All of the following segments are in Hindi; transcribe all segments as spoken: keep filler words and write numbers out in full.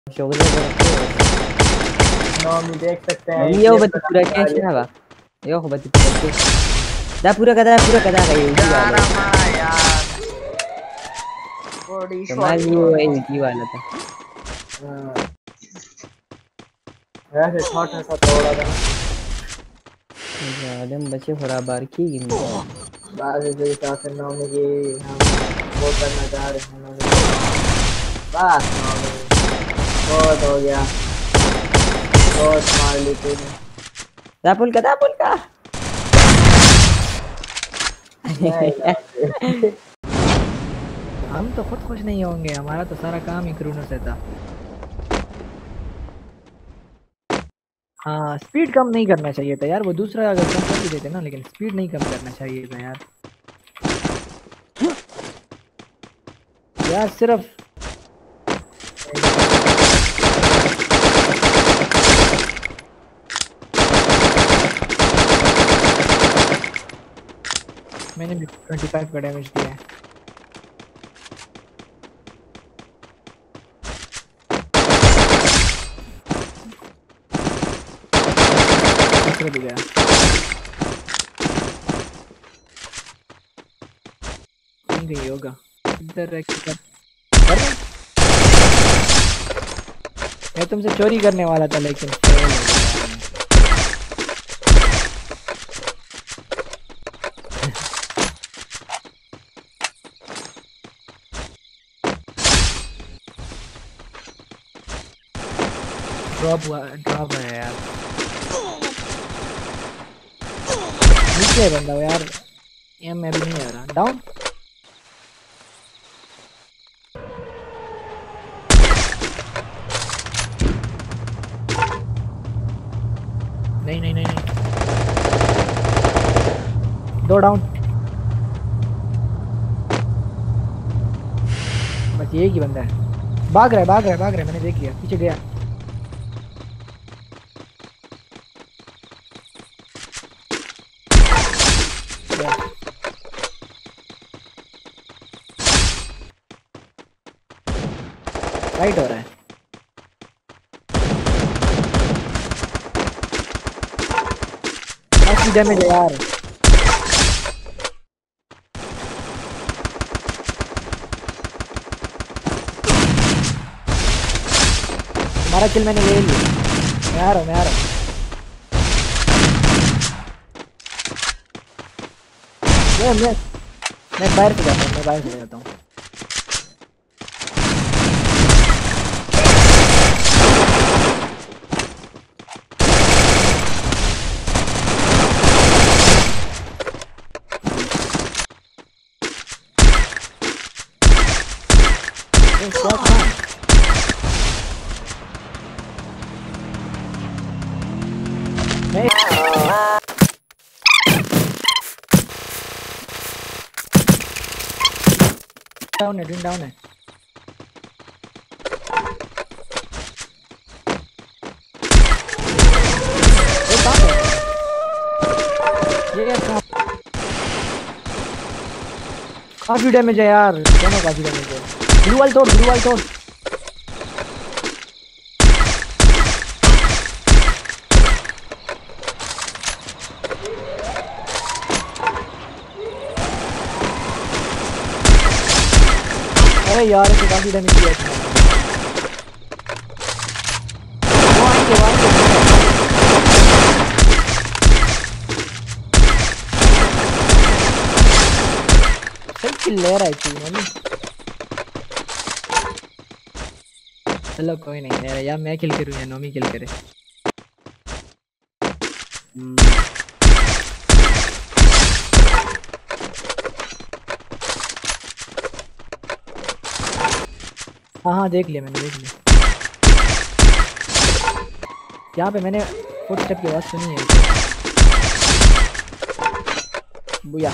शोगले नॉमी देख सकते हैं ये वो बत्ती पूरा कैश है बा यो हो बत्ती पूरा दा पूरा कदा पूरा कदा का ये यार हमारा यार बॉडी शॉट वो ये वाला था वैसे छोटा सा तोड़ा था आदम बच्चे बराबर की गिनती बाद में साथ नॉमी की हम वो करना चाह रहे हैं नॉमी बस नॉमी बहुत हो गया बहुत मार ली तूने दापुल का दापुल का हम तो खुद खुश नहीं होंगे, हमारा तो सारा काम ही क्रूनर से था। हाँ स्पीड कम नहीं करना चाहिए था यार, वो दूसरा अगर कम कर भी देते ना, लेकिन स्पीड नहीं कम करना चाहिए था यार। यार सिर्फ मैंने भी पच्चीस का डैमेज दिया है। दूसरा भी गया। नहीं होगा इधर रख कर मैं तुमसे चोरी करने वाला था लेकिन फेल हो गया। ड्रॉप हुआ ड्रॉप है यार, नीचे बंदा हो यार, ये मैं भी नहीं आ रहा डाउन। नहीं नहीं नहीं नहीं दो डाउन, बस ये ही बंदा है। भाग रहा है भाग रहा है भाग रहा है, मैंने देख लिया पीछे गया। राइट हो रहा है, काफी डैमेज है यार। तुम्हारा किल मैंने ले लिया, मैं आ रहा हूँ मैं आ रहा हूँ। मैं मैं मैं बाहर से जाता हूँ मैं बाहर से जाता हूँ। डाउन है ड्रिंक डाउन है। ये काफी डैमेज है यार, दोनों काफी डैमेज है। ब्लू वाल तोड़ ब्लू वाल तोड़। अरे यार इसे काफी डैमेज दिया है। वो आएंगे वो आएंगे। सही किल ले रहा है तू मम्मी। चलो कोई नहीं यार, या मैं किल करूँ या नोमी किल करे। हाँ हाँ देख लिया मैंने देख लिया। यहाँ पे मैंने फुटस्टेप की आवाज़ सुनी है। बुया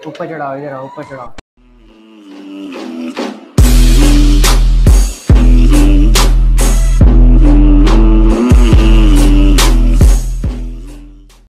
ऊपर चढ़ाओ, इधर आओ, ऊपर चढ़ाओ।